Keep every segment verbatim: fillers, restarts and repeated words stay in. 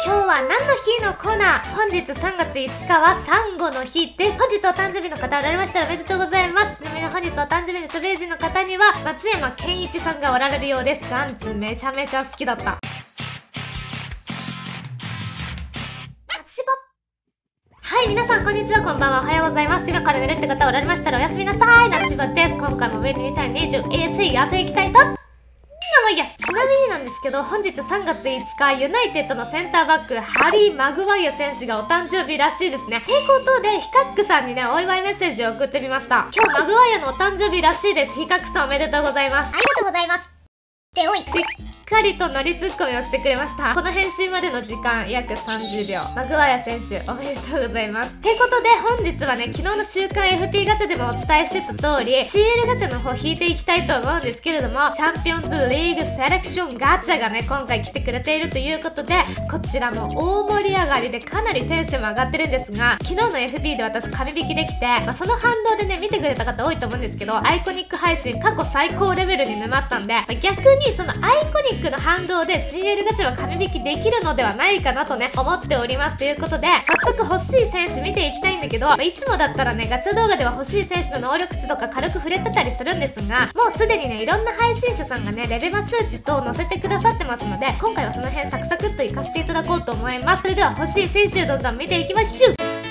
今日は何の日のコーナー。本日さんがついつかはサンゴの日です。本日お誕生日の方おられましたらおめでとうございます。ちなみに本日お誕生日の著名人の方には松山ケンイチさんがおられるようです。ガンツめちゃめちゃ好きだった。はい、皆さんこんにちは、こんばんは、おはようございます。今から寝るって方おられましたらおやすみなさい。夏芝です。今回もウェルにせんにじゅういちやっていきたいと思います。ちなみになんですけど、本日さんがついつかユナイテッドのセンターバックハリー・マグワイア選手がお誕生日らしいですね。ということでヒカックさんにねお祝いメッセージを送ってみました。今日マグワイアのお誕生日らしいです。ヒカックさんおめでとうございます。 ありがとうございます。でおいしっかりとノリツッコミをしてくれました。この編集までの時間約さんじゅうびょう。マグワイア選手おめでとうございます。ということで本日はね、昨日の週刊 エフピー ガチャでもお伝えしてた通り シーエル ガチャの方引いていきたいと思うんですけれども、チャンピオンズリーグセレクションガチャがね今回来てくれているということで、こちらも大盛り上がりでかなりテンションも上がってるんですが、昨日の エフピー で私神引きできて、まあ、その反動でね見てくれた方多いと思うんですけど、アイコニック配信過去最高レベルに沼ったんで、まあ、逆にそのアイコニックの反動で シーエル ガチャは神引きできるのではないかなとね思っております。ということで早速欲しい選手見ていきたいんだけど、いつもだったらねガチャ動画では欲しい選手の能力値とか軽く触れてたりするんですが、もうすでにねいろんな配信者さんがねレベマ数値等を載せてくださってますので、今回はその辺サクサクっといかせていただこうと思います。それでは欲しい選手どんどん見ていきましょう。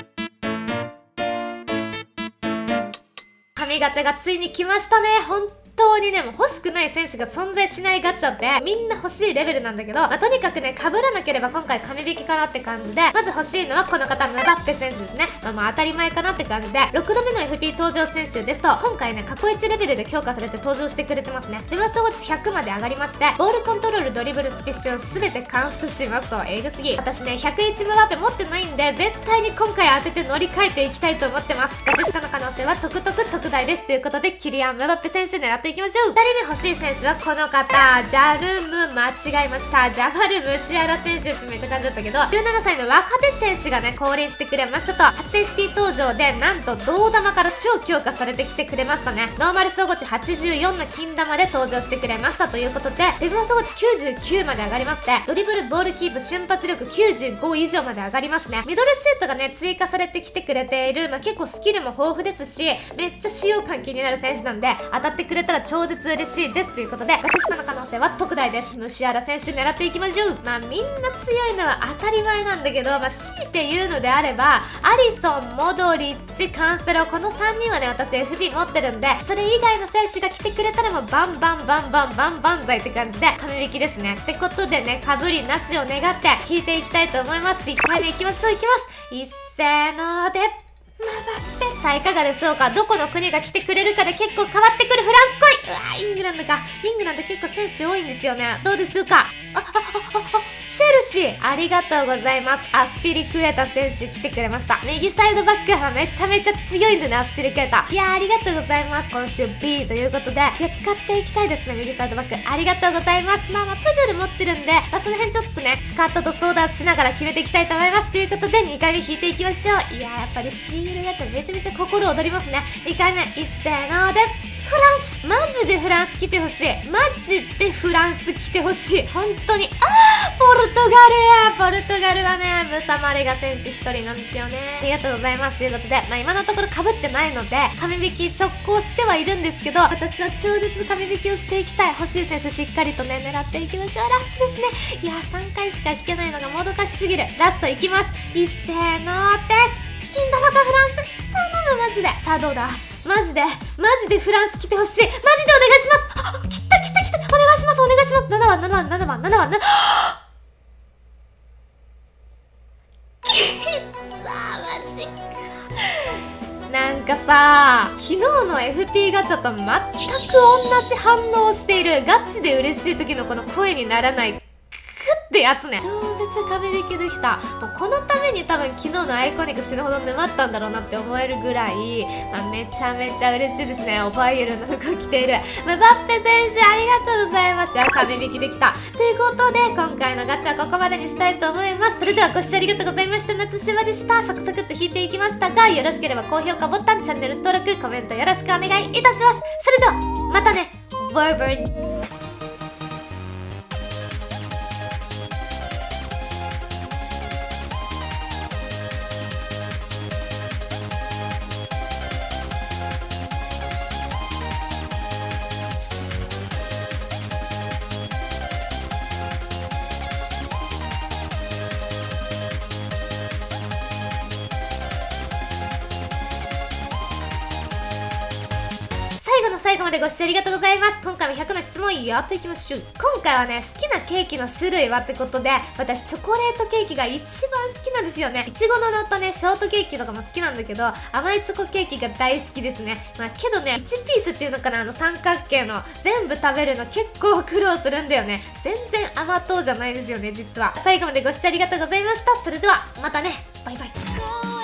神ガチャがついに来ましたね。本当にねもう欲しくない選手が存在しないガチャってみんな欲しいレベルなんだけど、まあ、とにかくね被らなければ今回神引きかなって感じで、まず欲しいのはこの方ムバッペ選手ですね。まあ、まあ当たり前かなって感じで、ろくどめの エフピー 登場選手ですと今回ね過去いちレベルで強化されて登場してくれてますね。デマスゴチひゃくまで上がりまして、ボールコントロール、ドリブル、スピッシュを全て完出しますとえぐすぎ。私ねひゃくいちムバッペ持ってないんで絶対に今回当てて乗り換えていきたいと思ってます。ガチスカの可能性はとくとく特大です。ということでキリアン・ムバッペ選手狙っていきましょう。ふたりめ欲しい選手はこの方、ジャルム、間違えました。ジャマル・ムシアラ選手ってめっちゃ感じだったけど、じゅうななさいの若手選手がね降臨してくれましたと、初 エフピー 登場でなんと銅玉から超強化されてきてくれましたね。ノーマル総合値はちじゅうよんの金玉で登場してくれましたということで、レベル総合値きゅうじゅうきゅうまで上がりまして、ドリブル、ボールキープ、瞬発力きゅうじゅうご以上まで上がりますね。ミドルシュートがね追加されてきてくれている、まあ、結構スキルも豊富ですし、めっちゃ使用感気になる選手なんで当たってくれたら超絶嬉しいです。ということでガチスカの可能性は特大です。ムシアラ選手狙っていきましょう。まあみんな強いのは当たり前なんだけど、まあ強いて言うのであればアリソン、モドリッチ、カンセロ、このさんにんはね私 エフピー 持ってるんで、それ以外の選手が来てくれたらもうバンバンバンバンバンバン剤って感じで神引きですね。ってことでねかぶりなしを願って引いていきたいと思います。いっかいめいきます。いきますいっせーのでさあいかがでしょうか。どこの国が来てくれるかで結構変わってくる。フランス来い。うわーイングランドか。イングランド結構選手多いんですよね。どうでしょうか。ああああチェルシーありがとうございます。アスピリクエタ選手来てくれました。右サイドバックはめちゃめちゃ強いんだね、アスピリクエタ。いやーありがとうございます。今週 ビー ということで、いや使っていきたいですね。右サイドバックありがとうございます。まあまあプジョル持ってるんで、まあ、その辺ちょっとねスカットと相談しながら決めていきたいと思います。ということでにかいめ引いていきましょう。いやーやっぱりシーエルガチャめちゃめちゃ心躍りますね。にかいめいっせーのでフランス、マジでフランス来てほしい。マジでフランス来てほしい。本当に。あー、ポルトガルポルトガルはね、ムサマレガ選手ひとりなんですよね。ありがとうございます。ということで、まあ今のところ被ってないので、神引き直行してはいるんですけど、私は超絶神引きをしていきたい。欲しい選手しっかりとね、狙っていきましょう。ラストですね。いやー、さんかいしか引けないのがもどかしすぎる。ラストいきます。いっせーので、金玉かフランス。頼む、マジで。さあどうだマジでマジでフランス来てほしい。マジでお願いします。来た来た来た。お願いしますお願いします。ななばんななばんななばんななばんなマジか。なんかさ昨日の エフピー ガチャと全く同じ反応をしている。ガチで嬉しい時のこの声にならないクッってやつね。超絶神引きできた。もうこのために多分昨日のアイコニック死ぬほど沼ったんだろうなって思えるぐらい、まあ、めちゃめちゃ嬉しいですね。オバイエルの服着ているムバッペ選手ありがとうございます。神引きできたということで今回のガチャはここまでにしたいと思います。それではご視聴ありがとうございました。夏島でした。サクサクっと引いていきましたが、よろしければ高評価ボタン、チャンネル登録、コメントよろしくお願いいたします。それではまたね。バイバイ。 最後までご視聴ありがとうございます。今回もひゃくの質問やっていきましょう。今回はね、好きなケーキの種類はってことで、私チョコレートケーキが一番好きなんですよね。いちごの乗ったね、ショートケーキとかも好きなんだけど、甘いチョコケーキが大好きですね。まあけどね、いちピースっていうのかな、あの三角形の全部食べるの結構苦労するんだよね。全然甘党じゃないですよね、実は。最後までご視聴ありがとうございました。それではまたね、バイバイ。